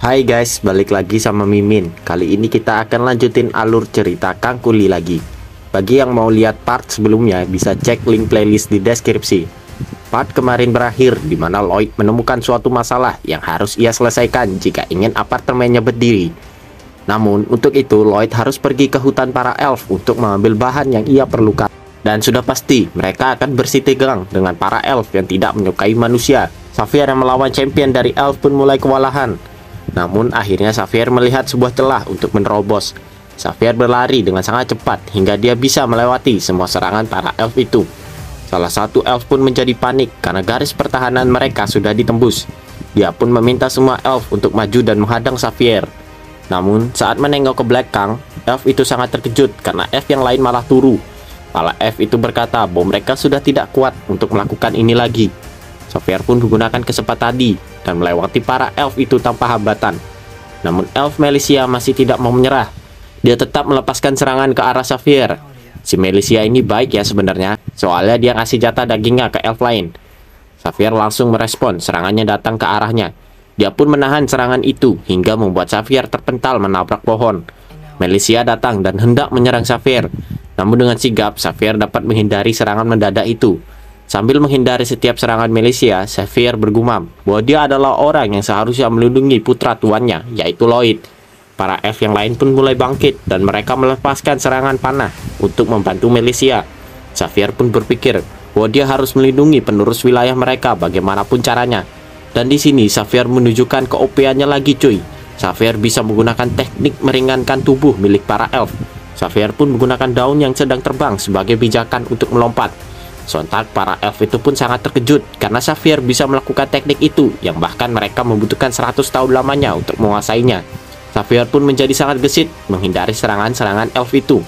Hai guys, balik lagi sama Mimin. Kali ini kita akan lanjutin alur cerita Kang Kuli lagi. Bagi yang mau lihat part sebelumnya, bisa cek link playlist di deskripsi. Part kemarin berakhir di mana Lloyd menemukan suatu masalah yang harus ia selesaikan jika ingin apartemennya berdiri. Namun untuk itu Lloyd harus pergi ke hutan para elf untuk mengambil bahan yang ia perlukan. Dan sudah pasti mereka akan bersitegang dengan para elf yang tidak menyukai manusia. Xavier yang melawan champion dari elf pun mulai kewalahan. Namun akhirnya Xavier melihat sebuah celah untuk menerobos. Xavier berlari dengan sangat cepat hingga dia bisa melewati semua serangan para elf itu. Salah satu elf pun menjadi panik karena garis pertahanan mereka sudah ditembus. Dia pun meminta semua elf untuk maju dan menghadang Xavier. Namun saat menengok ke belakang, elf itu sangat terkejut karena elf yang lain malah turu. Para elf itu berkata bahwa mereka sudah tidak kuat untuk melakukan ini lagi. Xavier pun menggunakan kesempatan tadi dan melewati para elf itu tanpa hambatan. Namun elf Melissia masih tidak mau menyerah. Dia tetap melepaskan serangan ke arah Xavier. Si Melissia ini baik ya sebenarnya, soalnya dia ngasih jatah dagingnya ke elf lain. Xavier langsung merespon serangannya datang ke arahnya. Dia pun menahan serangan itu hingga membuat Xavier terpental menabrak pohon. Melissia datang dan hendak menyerang Xavier. Namun dengan sigap, Xavier dapat menghindari serangan mendadak itu. Sambil menghindari setiap serangan Melissia, Xavier bergumam bahwa dia adalah orang yang seharusnya melindungi putra tuannya, yaitu Lloyd. Para elf yang lain pun mulai bangkit dan mereka melepaskan serangan panah untuk membantu Melissia. Xavier pun berpikir bahwa dia harus melindungi penerus wilayah mereka bagaimanapun caranya. Dan di sini Xavier menunjukkan keOP-annya lagi cuy. Xavier bisa menggunakan teknik meringankan tubuh milik para elf. Xavier pun menggunakan daun yang sedang terbang sebagai pijakan untuk melompat. Sontak para elf itu pun sangat terkejut karena Xavier bisa melakukan teknik itu yang bahkan mereka membutuhkan 100 tahun lamanya untuk menguasainya. Xavier pun menjadi sangat gesit menghindari serangan-serangan elf itu.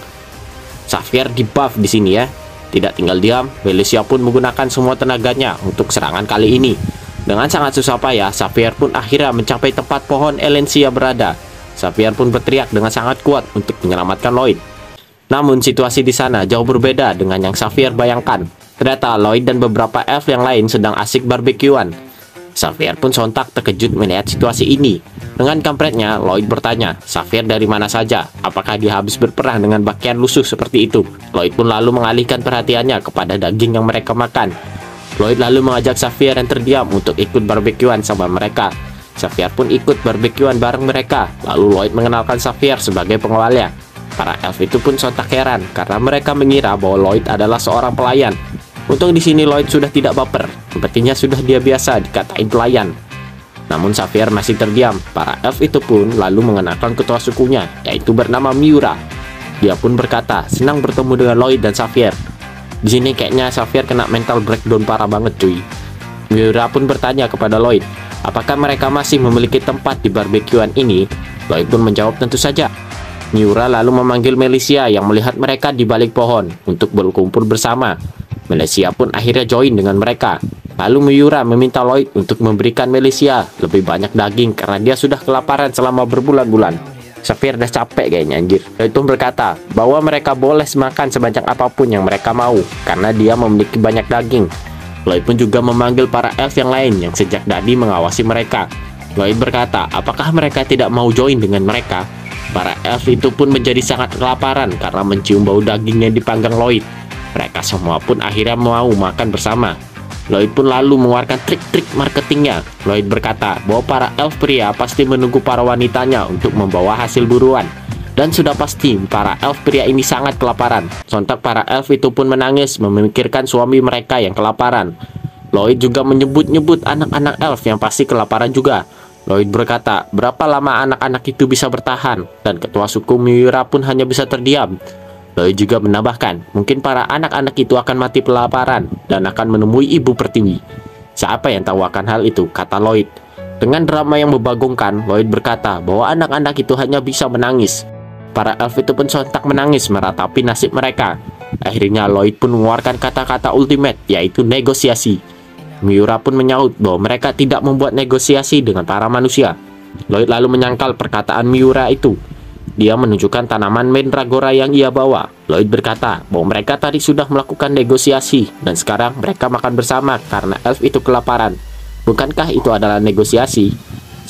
Xavier di buff di sini ya. Tidak tinggal diam, Melissia pun menggunakan semua tenaganya untuk serangan kali ini. Dengan sangat susah payah, Xavier pun akhirnya mencapai tempat pohon Elencia berada. Xavier pun berteriak dengan sangat kuat untuk menyelamatkan Lloyd. Namun situasi di sana jauh berbeda dengan yang Xavier bayangkan. Ternyata Lloyd dan beberapa elf yang lain sedang asik barbekyuan. Xavier pun sontak terkejut melihat situasi ini. Dengan kampretnya, Lloyd bertanya, Xavier dari mana saja? Apakah dia habis berperang dengan pakaian lusuh seperti itu? Lloyd pun lalu mengalihkan perhatiannya kepada daging yang mereka makan. Lloyd lalu mengajak Xavier yang terdiam untuk ikut barbekyuan sama mereka. Xavier pun ikut barbekyuan bareng mereka. Lalu Lloyd mengenalkan Xavier sebagai pengawalnya. Para elf itu pun sontak heran karena mereka mengira bahwa Lloyd adalah seorang pelayan. Untung di sini Lloyd sudah tidak baper, sepertinya sudah dia biasa dikatain pelayan. Namun Xavier masih terdiam. Para elf itu pun lalu mengenalkan ketua sukunya, yaitu bernama Miura. Dia pun berkata senang bertemu dengan Lloyd dan Xavier. Di sini kayaknya Xavier kena mental breakdown parah banget cuy. Miura pun bertanya kepada Lloyd, apakah mereka masih memiliki tempat di barbekyuan ini? Lloyd pun menjawab tentu saja. Miura lalu memanggil Melissia yang melihat mereka di balik pohon untuk berkumpul bersama. Melissia pun akhirnya join dengan mereka. Lalu Miura meminta Lloyd untuk memberikan Melissia lebih banyak daging karena dia sudah kelaparan selama berbulan-bulan. Xavier udah capek kayaknya anjir. Lloyd pun berkata bahwa mereka boleh makan sebanyak apapun yang mereka mau karena dia memiliki banyak daging. Lloyd pun juga memanggil para elf yang lain yang sejak tadi mengawasi mereka. Lloyd berkata apakah mereka tidak mau join dengan mereka. Para elf itu pun menjadi sangat kelaparan karena mencium bau daging yang dipanggang Lloyd. Mereka semua pun akhirnya mau makan bersama. Lloyd pun lalu mengeluarkan trik-trik marketingnya. Lloyd berkata bahwa para elf pria pasti menunggu para wanitanya untuk membawa hasil buruan. Dan sudah pasti para elf pria ini sangat kelaparan. Sontak para elf itu pun menangis memikirkan suami mereka yang kelaparan. Lloyd juga menyebut-nyebut anak-anak elf yang pasti kelaparan juga. Lloyd berkata berapa lama anak-anak itu bisa bertahan. Dan ketua suku Miura pun hanya bisa terdiam. Lloyd juga menambahkan, mungkin para anak-anak itu akan mati kelaparan dan akan menemui ibu pertiwi. Siapa yang tahu akan hal itu, kata Lloyd. Dengan drama yang membagongkan, Lloyd berkata bahwa anak-anak itu hanya bisa menangis. Para elf itu pun sontak menangis meratapi nasib mereka. Akhirnya Lloyd pun mengeluarkan kata-kata ultimate, yaitu negosiasi. Miura pun menyaut bahwa mereka tidak membuat negosiasi dengan para manusia. Lloyd lalu menyangkal perkataan Miura itu. Dia menunjukkan tanaman mandragora yang ia bawa. Lloyd berkata bahwa mereka tadi sudah melakukan negosiasi dan sekarang mereka makan bersama karena elf itu kelaparan. Bukankah itu adalah negosiasi?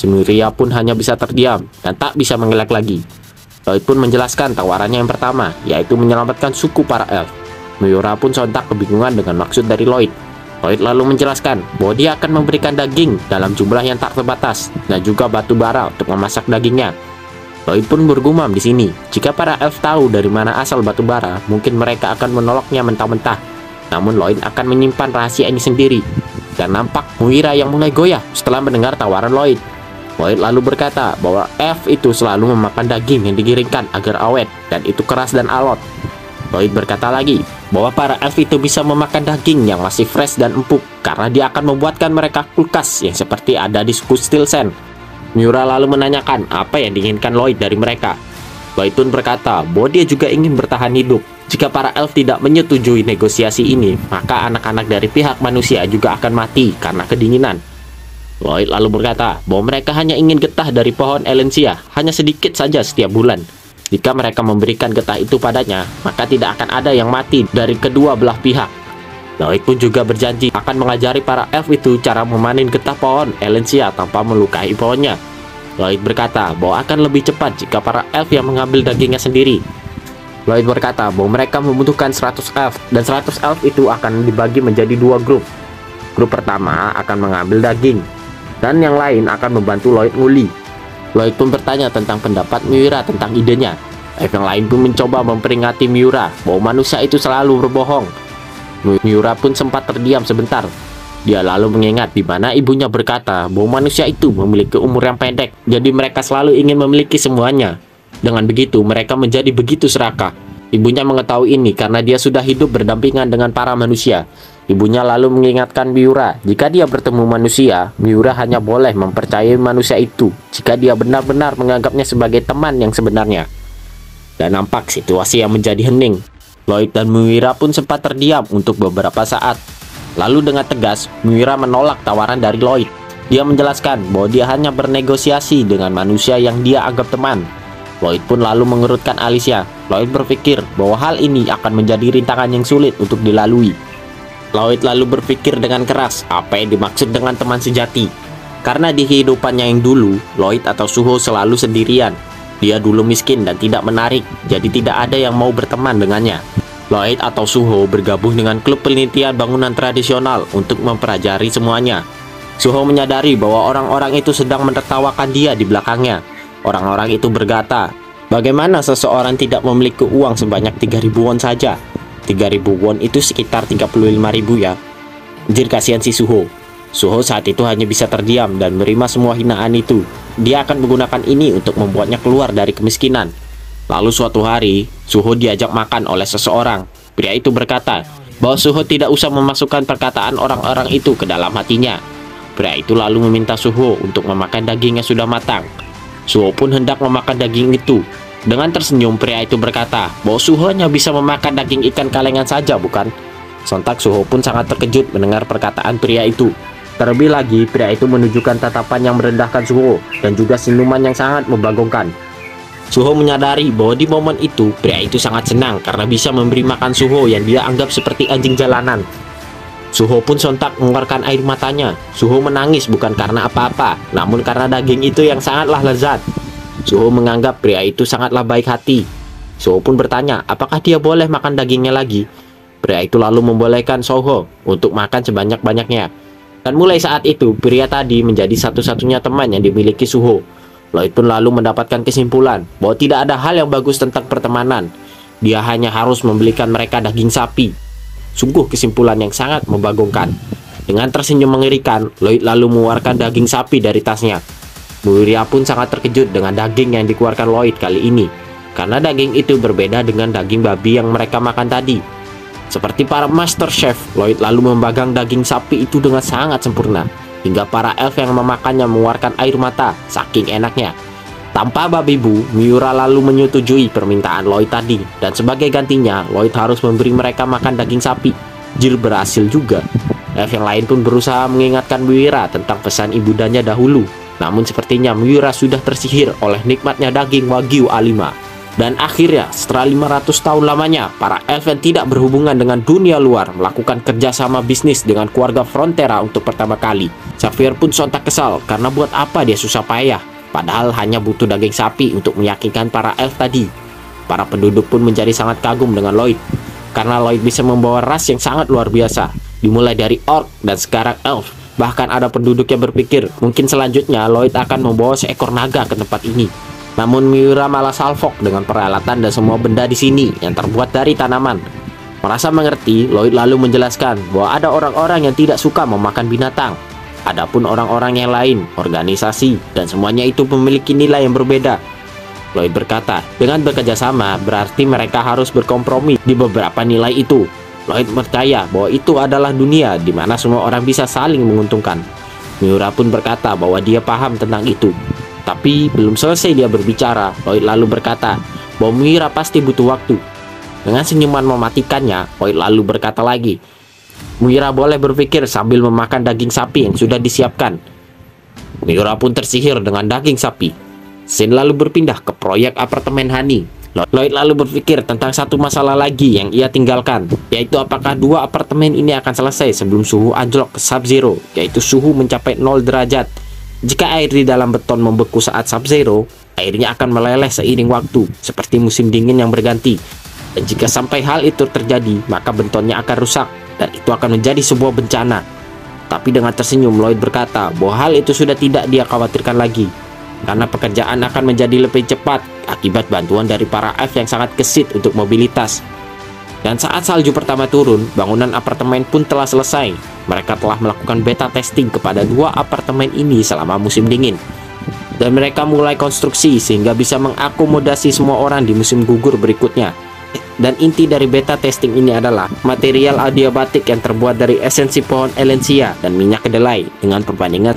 Miura pun hanya bisa terdiam dan tak bisa mengelak lagi. Lloyd pun menjelaskan tawarannya yang pertama, yaitu menyelamatkan suku para elf. Miura pun sontak kebingungan dengan maksud dari Lloyd. Lloyd lalu menjelaskan bahwa dia akan memberikan daging dalam jumlah yang tak terbatas dan juga batu bara untuk memasak dagingnya. Lloyd pun bergumam di sini, jika para elf tahu dari mana asal batu bara, mungkin mereka akan menolaknya mentah-mentah. Namun Lloyd akan menyimpan rahasia ini sendiri. Dan nampak Miura yang mulai goyah setelah mendengar tawaran Lloyd. Lloyd lalu berkata bahwa elf itu selalu memakan daging yang digiringkan agar awet dan itu keras dan alot. Lloyd berkata lagi bahwa para elf itu bisa memakan daging yang masih fresh dan empuk karena dia akan membuatkan mereka kulkas yang seperti ada di suku Stilsen. Miura lalu menanyakan apa yang diinginkan Lloyd dari mereka. Lloyd pun berkata bahwa dia juga ingin bertahan hidup. Jika para elf tidak menyetujui negosiasi ini, maka anak-anak dari pihak manusia juga akan mati karena kedinginan. Lloyd lalu berkata bahwa mereka hanya ingin getah dari pohon Elensia, hanya sedikit saja setiap bulan. Jika mereka memberikan getah itu padanya, maka tidak akan ada yang mati dari kedua belah pihak. Lloyd pun juga berjanji akan mengajari para elf itu cara memanen getah pohon Elensia tanpa melukai pohonnya. Lloyd berkata bahwa akan lebih cepat jika para elf yang mengambil dagingnya sendiri. Lloyd berkata bahwa mereka membutuhkan 100 elf, dan 100 elf itu akan dibagi menjadi dua grup. Grup pertama akan mengambil daging, dan yang lain akan membantu Lloyd nguli. Lloyd pun bertanya tentang pendapat Miura tentang idenya. Elf yang lain pun mencoba memperingati Miura bahwa manusia itu selalu berbohong. Miura pun sempat terdiam sebentar. Dia lalu mengingat di mana ibunya berkata bahwa manusia itu memiliki umur yang pendek, jadi mereka selalu ingin memiliki semuanya. Dengan begitu, mereka menjadi begitu serakah. Ibunya mengetahui ini karena dia sudah hidup berdampingan dengan para manusia. Ibunya lalu mengingatkan Miura, jika dia bertemu manusia, Miura hanya boleh mempercayai manusia itu jika dia benar-benar menganggapnya sebagai teman yang sebenarnya. Dan nampak situasi yang menjadi hening. Lloyd dan Miura pun sempat terdiam untuk beberapa saat. Lalu dengan tegas, Miura menolak tawaran dari Lloyd. Dia menjelaskan bahwa dia hanya bernegosiasi dengan manusia yang dia anggap teman. Lloyd pun lalu mengerutkan alisnya. Lloyd berpikir bahwa hal ini akan menjadi rintangan yang sulit untuk dilalui. Lloyd lalu berpikir dengan keras apa yang dimaksud dengan teman sejati. Karena di kehidupannya yang dulu, Lloyd atau Suho selalu sendirian. Dia dulu miskin dan tidak menarik, jadi tidak ada yang mau berteman dengannya. Lloyd atau Suho bergabung dengan klub penelitian bangunan tradisional untuk mempelajari semuanya. Suho menyadari bahwa orang-orang itu sedang menertawakan dia di belakangnya. Orang-orang itu berkata, bagaimana seseorang tidak memiliki uang sebanyak 3.000 won saja? 3.000 won itu sekitar 35.000 ya. Anjir, kasihan si Suho. Suho saat itu hanya bisa terdiam dan menerima semua hinaan itu. Dia akan menggunakan ini untuk membuatnya keluar dari kemiskinan. Lalu suatu hari, Suho diajak makan oleh seseorang. Pria itu berkata bahwa Suho tidak usah memasukkan perkataan orang-orang itu ke dalam hatinya. Pria itu lalu meminta Suho untuk memakan daging yang sudah matang. Suho pun hendak memakan daging itu. Dengan tersenyum, pria itu berkata bahwa Suho hanya bisa memakan daging ikan kalengan saja, bukan? Sontak Suho pun sangat terkejut mendengar perkataan pria itu. Terlebih lagi, pria itu menunjukkan tatapan yang merendahkan Suho dan juga senyuman yang sangat membagongkan. Suho menyadari bahwa di momen itu, pria itu sangat senang karena bisa memberi makan Suho yang dia anggap seperti anjing jalanan. Suho pun sontak mengeluarkan air matanya. Suho menangis bukan karena apa-apa, namun karena daging itu yang sangatlah lezat. Suho menganggap pria itu sangatlah baik hati. Suho pun bertanya apakah dia boleh makan dagingnya lagi. Pria itu lalu membolehkan Suho untuk makan sebanyak-banyaknya. Dan mulai saat itu, pria tadi menjadi satu-satunya teman yang dimiliki Suho. Lloyd pun lalu mendapatkan kesimpulan bahwa tidak ada hal yang bagus tentang pertemanan. Dia hanya harus membelikan mereka daging sapi. Sungguh kesimpulan yang sangat membagongkan. Dengan tersenyum mengerikan, Lloyd lalu mengeluarkan daging sapi dari tasnya. Miura pun sangat terkejut dengan daging yang dikeluarkan Lloyd kali ini, karena daging itu berbeda dengan daging babi yang mereka makan tadi. Seperti para master chef, Lloyd lalu membagang daging sapi itu dengan sangat sempurna, hingga para elf yang memakannya mengeluarkan air mata, saking enaknya. Tanpa babi bu, Miura lalu menyetujui permintaan Lloyd tadi, dan sebagai gantinya, Lloyd harus memberi mereka makan daging sapi. Jil berhasil juga. Elf yang lain pun berusaha mengingatkan Miura tentang pesan ibundanya dahulu. Namun sepertinya Miura sudah tersihir oleh nikmatnya daging Wagyu A5. Dan akhirnya, setelah 500 tahun lamanya, para elf yang tidak berhubungan dengan dunia luar melakukan kerjasama bisnis dengan keluarga Frontera untuk pertama kali. Xavier pun sontak kesal karena buat apa dia susah payah, padahal hanya butuh daging sapi untuk meyakinkan para elf tadi. Para penduduk pun menjadi sangat kagum dengan Lloyd, karena Lloyd bisa membawa ras yang sangat luar biasa, dimulai dari orc dan sekarang elf. Bahkan ada penduduk yang berpikir mungkin selanjutnya Lloyd akan membawa seekor naga ke tempat ini. Namun Miura malah salfok dengan peralatan dan semua benda di sini yang terbuat dari tanaman. Merasa mengerti, Lloyd lalu menjelaskan bahwa ada orang-orang yang tidak suka memakan binatang. Adapun orang-orang yang lain, organisasi, dan semuanya itu memiliki nilai yang berbeda. Lloyd berkata, dengan bekerja sama berarti mereka harus berkompromi di beberapa nilai itu. Lloyd percaya bahwa itu adalah dunia di mana semua orang bisa saling menguntungkan. Miura pun berkata bahwa dia paham tentang itu. Tapi belum selesai dia berbicara, Lloyd lalu berkata bahwa Miura pasti butuh waktu. Dengan senyuman mematikannya, Lloyd lalu berkata lagi, Miura boleh berpikir sambil memakan daging sapi yang sudah disiapkan. Miura pun tersihir dengan daging sapi. Scene lalu berpindah ke proyek apartemen Hani. Lloyd lalu berpikir tentang satu masalah lagi yang ia tinggalkan, yaitu apakah dua apartemen ini akan selesai sebelum suhu anjlok ke sub-zero, yaitu suhu mencapai 0 derajat. Jika air di dalam beton membeku saat sub-zero, airnya akan meleleh seiring waktu, seperti musim dingin yang berganti. Dan jika sampai hal itu terjadi, maka betonnya akan rusak, dan itu akan menjadi sebuah bencana. Tapi dengan tersenyum, Lloyd berkata bahwa hal itu sudah tidak dia khawatirkan lagi, karena pekerjaan akan menjadi lebih cepat akibat bantuan dari para elf yang sangat gesit untuk mobilitas. Dan saat salju pertama turun, bangunan apartemen pun telah selesai. Mereka telah melakukan beta testing kepada dua apartemen ini selama musim dingin. Dan mereka mulai konstruksi sehingga bisa mengakomodasi semua orang di musim gugur berikutnya. Dan inti dari beta testing ini adalah material adiabatik yang terbuat dari esensi pohon Elencia dan minyak kedelai dengan perbandingan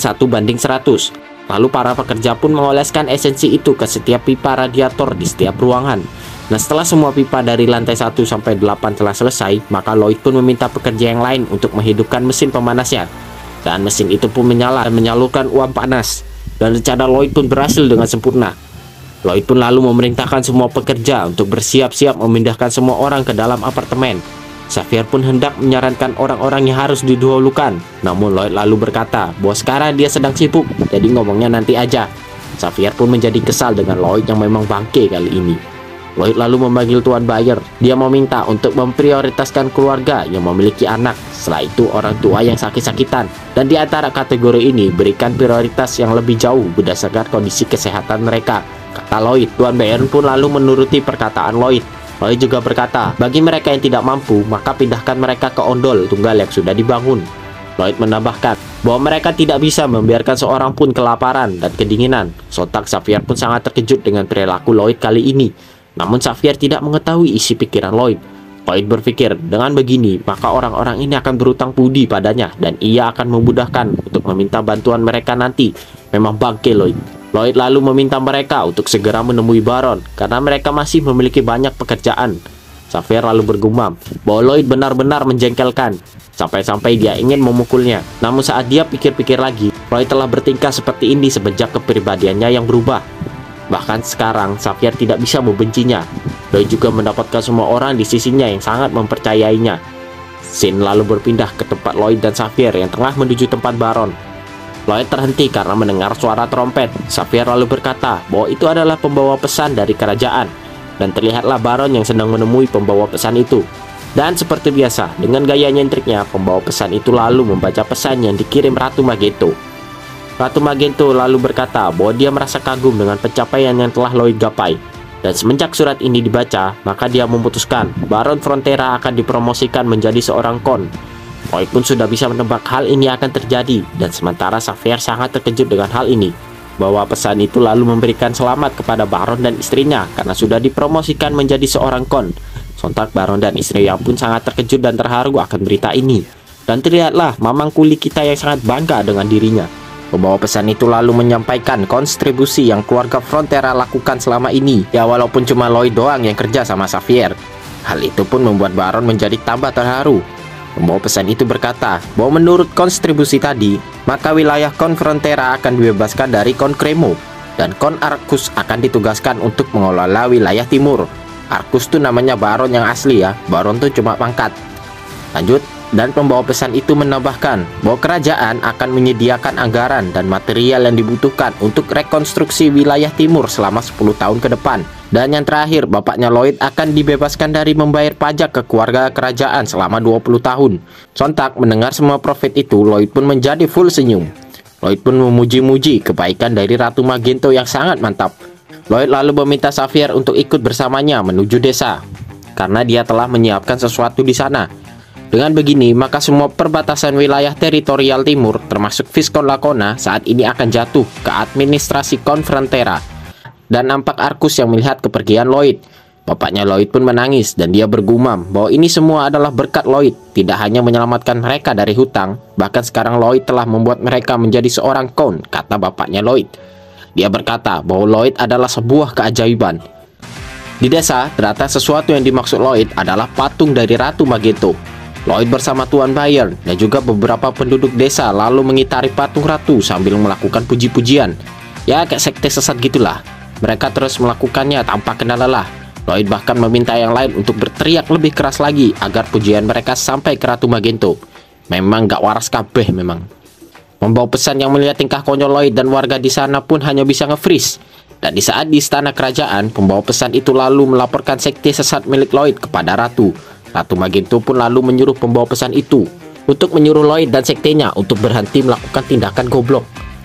1:100. Lalu para pekerja pun mengoleskan esensi itu ke setiap pipa radiator di setiap ruangan. Nah, setelah semua pipa dari lantai 1 sampai 8 telah selesai, maka Lloyd pun meminta pekerja yang lain untuk menghidupkan mesin pemanasnya. Dan mesin itu pun menyala dan menyalurkan uap panas. Dan rencana Lloyd pun berhasil dengan sempurna. Lloyd pun lalu memerintahkan semua pekerja untuk bersiap-siap memindahkan semua orang ke dalam apartemen. Xavier pun hendak menyarankan orang-orang yang harus didahulukan. Namun Lloyd lalu berkata bahwa sekarang dia sedang sibuk, jadi ngomongnya nanti aja. Xavier pun menjadi kesal dengan Lloyd yang memang bangke kali ini. Lloyd lalu memanggil Tuan Bayer. Dia meminta untuk memprioritaskan keluarga yang memiliki anak, setelah itu orang tua yang sakit-sakitan. Dan di antara kategori ini berikan prioritas yang lebih jauh berdasarkan kondisi kesehatan mereka, kata Lloyd. Tuan Bayer pun lalu menuruti perkataan Lloyd. Lloyd juga berkata, bagi mereka yang tidak mampu, maka pindahkan mereka ke ondol tunggal yang sudah dibangun. Lloyd menambahkan bahwa mereka tidak bisa membiarkan seorang pun kelaparan dan kedinginan. Sontak Xavier pun sangat terkejut dengan perilaku Lloyd kali ini. Namun Xavier tidak mengetahui isi pikiran Lloyd. Lloyd berpikir, dengan begini, maka orang-orang ini akan berutang budi padanya, dan ia akan memudahkan untuk meminta bantuan mereka nanti. Memang bangke Lloyd. Lloyd lalu meminta mereka untuk segera menemui Baron, karena mereka masih memiliki banyak pekerjaan. Xavier lalu bergumam bahwa Lloyd benar-benar menjengkelkan, sampai-sampai dia ingin memukulnya. Namun saat dia pikir-pikir lagi, Lloyd telah bertingkah seperti ini semenjak kepribadiannya yang berubah. Bahkan sekarang Xavier tidak bisa membencinya. Lloyd juga mendapatkan semua orang di sisinya yang sangat mempercayainya. Scene lalu berpindah ke tempat Lloyd dan Xavier yang tengah menuju tempat Baron. Lloyd terhenti karena mendengar suara trompet. Xavier lalu berkata bahwa itu adalah pembawa pesan dari kerajaan. Dan terlihatlah Baron yang sedang menemui pembawa pesan itu. Dan seperti biasa, dengan gaya nyentriknya, pembawa pesan itu lalu membaca pesan yang dikirim Ratu Magento. Ratu Magento lalu berkata bahwa dia merasa kagum dengan pencapaian yang telah Lloyd gapai. Dan semenjak surat ini dibaca, maka dia memutuskan Baron Frontera akan dipromosikan menjadi seorang kon. Lloyd pun sudah bisa menebak hal ini akan terjadi, dan sementara Xavier sangat terkejut dengan hal ini. Bahwa pesan itu lalu memberikan selamat kepada Baron dan istrinya karena sudah dipromosikan menjadi seorang kon. Sontak Baron dan istrinya pun sangat terkejut dan terharu akan berita ini. Dan terlihatlah Mamang Kuli kita yang sangat bangga dengan dirinya. Pembawa pesan itu lalu menyampaikan kontribusi yang keluarga Frontera lakukan selama ini. Ya walaupun cuma Lloyd doang yang kerja sama Xavier. Hal itu pun membuat Baron menjadi tambah terharu. Pembawa pesan itu berkata bahwa menurut kontribusi tadi, maka wilayah Kon Frontera akan dibebaskan dari Kon Cremo. dan Count Arcus akan ditugaskan untuk mengelola wilayah timur. Arcus tuh namanya baron yang asli ya, baron tuh cuma pangkat. Lanjut, dan pembawa pesan itu menambahkan bahwa kerajaan akan menyediakan anggaran dan material yang dibutuhkan untuk rekonstruksi wilayah timur selama 10 tahun ke depan. Dan yang terakhir, bapaknya Lloyd akan dibebaskan dari membayar pajak ke keluarga kerajaan selama 20 tahun. Sontak mendengar semua profit itu, Lloyd pun menjadi full senyum. Lloyd pun memuji-muji kebaikan dari Ratu Magento yang sangat mantap. Lloyd lalu meminta Xavier untuk ikut bersamanya menuju desa, karena dia telah menyiapkan sesuatu di sana. Dengan begini, maka semua perbatasan wilayah teritorial timur, termasuk Viscount Lacona, saat ini akan jatuh ke administrasi Count Frontera. Dan nampak Arcus yang melihat kepergian Lloyd. Bapaknya Lloyd pun menangis dan dia bergumam bahwa ini semua adalah berkat Lloyd. Tidak hanya menyelamatkan mereka dari hutang, bahkan sekarang Lloyd telah membuat mereka menjadi seorang Count, kata bapaknya Lloyd. Dia berkata bahwa Lloyd adalah sebuah keajaiban. Di desa, ternyata sesuatu yang dimaksud Lloyd adalah patung dari Ratu Magento. Lloyd bersama Tuan Bayern dan juga beberapa penduduk desa lalu mengitari patung ratu sambil melakukan puji-pujian. Ya, kayak sekte sesat gitulah. Mereka terus melakukannya tanpa kenal lelah. Lloyd bahkan meminta yang lain untuk berteriak lebih keras lagi agar pujian mereka sampai ke Ratu Magento. Memang gak waras kabeh memang. Membawa pesan yang melihat tingkah konyol Lloyd dan warga di sana pun hanya bisa nge-freeze. Dan di saat di istana kerajaan, pembawa pesan itu lalu melaporkan sekte sesat milik Lloyd kepada Ratu. Ratu Magento pun lalu menyuruh pembawa pesan itu untuk menyuruh Lloyd dan sektenya untuk berhenti melakukan tindakan goblok.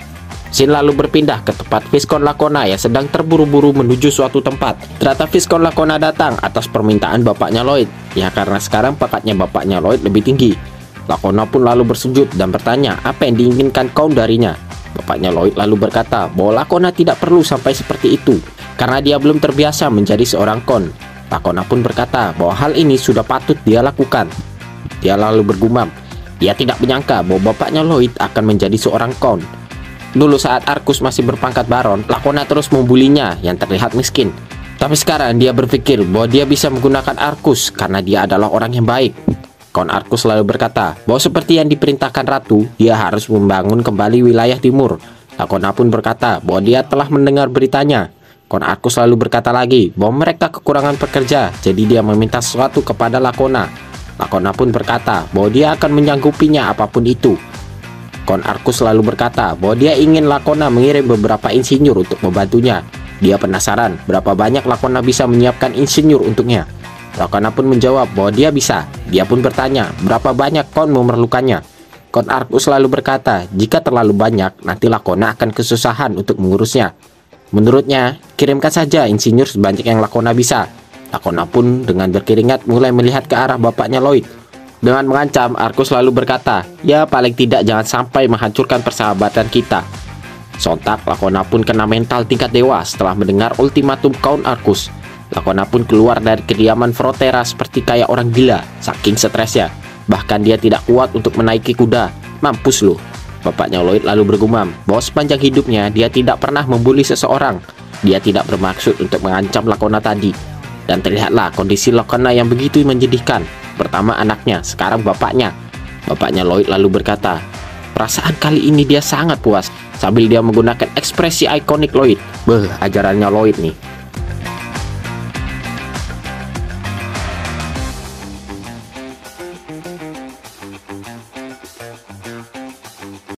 Scene lalu berpindah ke tempat Viscount Lacona yang sedang terburu-buru menuju suatu tempat. Ternyata Viscount Lacona datang atas permintaan bapaknya Lloyd. Ya, karena sekarang pangkatnya bapaknya Lloyd lebih tinggi. Lacona pun lalu bersujud dan bertanya apa yang diinginkan Count darinya. Bapaknya Lloyd lalu berkata bahwa Lacona tidak perlu sampai seperti itu, karena dia belum terbiasa menjadi seorang Count. Lacona pun berkata bahwa hal ini sudah patut dia lakukan. Dia lalu bergumam, dia tidak menyangka bahwa bapaknya Lloyd akan menjadi seorang Count. Dulu saat Arcus masih berpangkat baron, Lacona terus membulinya yang terlihat miskin. Tapi sekarang dia berpikir bahwa dia bisa menggunakan Arcus karena dia adalah orang yang baik. Count Arcus lalu berkata bahwa seperti yang diperintahkan ratu, dia harus membangun kembali wilayah timur. Lacona pun berkata bahwa dia telah mendengar beritanya. Count Arcus lalu berkata lagi bahwa mereka kekurangan pekerja, jadi dia meminta sesuatu kepada Lacona. Lacona pun berkata bahwa dia akan menyanggupinya apapun itu. Count Arcus lalu berkata bahwa dia ingin Lacona mengirim beberapa insinyur untuk membantunya. Dia penasaran berapa banyak Lacona bisa menyiapkan insinyur untuknya. Lacona pun menjawab bahwa dia bisa. Dia pun bertanya berapa banyak Count memerlukannya. Count Arcus lalu berkata jika terlalu banyak, nanti Lacona akan kesusahan untuk mengurusnya. Menurutnya, kirimkan saja insinyur sebanyak yang Lacona bisa. Lacona pun dengan berkeringat mulai melihat ke arah bapaknya Lloyd. Dengan mengancam, Arcus lalu berkata, ya paling tidak jangan sampai menghancurkan persahabatan kita. Sontak, Lacona pun kena mental tingkat dewa setelah mendengar ultimatum Count Arcus. Lacona pun keluar dari kediaman Frontera seperti kayak orang gila, saking stresnya. Bahkan dia tidak kuat untuk menaiki kuda. Mampus lu. Bapaknya Lloyd lalu bergumam bahwa sepanjang hidupnya dia tidak pernah membuli seseorang. Dia tidak bermaksud untuk mengancam Lacona tadi. Dan terlihatlah kondisi Lacona yang begitu menyedihkan. Pertama anaknya, sekarang bapaknya. Bapaknya Lloyd lalu berkata, perasaan kali ini dia sangat puas sambil dia menggunakan ekspresi ikonik Lloyd. Ajarannya Lloyd nih.